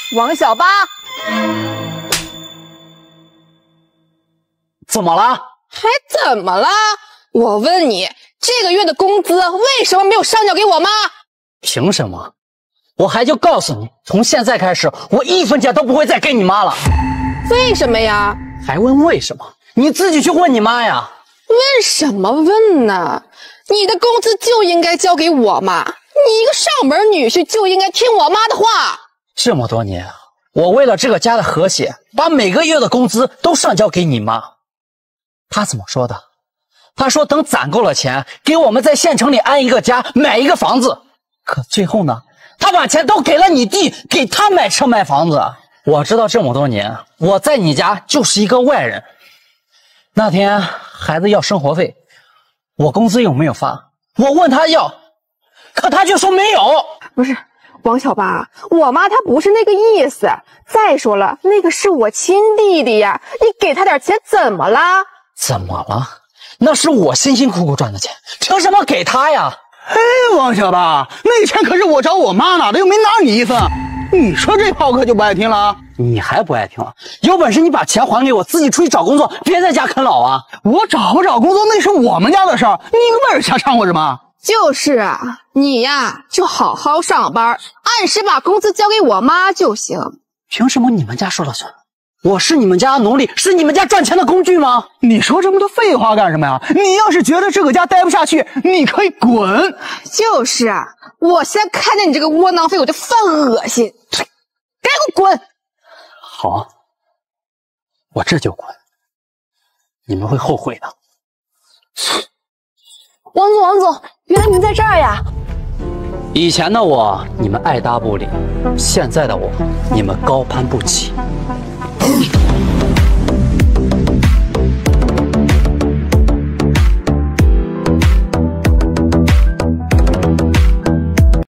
王小八， 怎么了？ 还怎么了？我问你，这个月的工资为什么没有上交给我妈？ 凭什么？我还就告诉你，从现在开始，我1分钱都不会再给你妈了。 为什么呀？ 还问为什么？你自己去问你妈呀。 问什么问呢？你的工资就应该交给我妈，你一个上门女婿就应该听我妈的话。 这么多年，我为了这个家的和谐，把每个月的工资都上交给你妈。她怎么说的？她说等攒够了钱，给我们在县城里安一个家，买一个房子。可最后呢，她把钱都给了你弟，给他买车买房子。我知道这么多年，我在你家就是一个外人。那天孩子要生活费，我工资又没有发，我问他要，可他却说没有。 不是，王小八，我妈她不是那个意思。再说了，那个是我亲弟弟呀，你给他点钱怎么了？ 怎么了？那是我辛辛苦苦赚的钱，凭什么给他呀？ 哎，王小八，那钱可是我找我妈拿的，又没拿你一分。你说这炮可就不爱听了。 你还不爱听了？有本事你把钱还给我，自己出去找工作，别在家啃老啊！ 我找不找工作那是我们家的事儿，你个味儿瞎掺和什么？ 就是啊，你呀就好好上班，按时把工资交给我妈就行。 凭什么你们家说了算？我是你们家的奴隶，是你们家赚钱的工具吗？ 你说这么多废话干什么呀？你要是觉得这个家待不下去，你可以滚。 就是啊，我先看见你这个窝囊废我就犯恶心，赶紧给我滚！ 好，我这就滚，你们会后悔的。 王总，原来您在这儿呀！ 以前的我你们爱搭不理，现在的我你们高攀不起。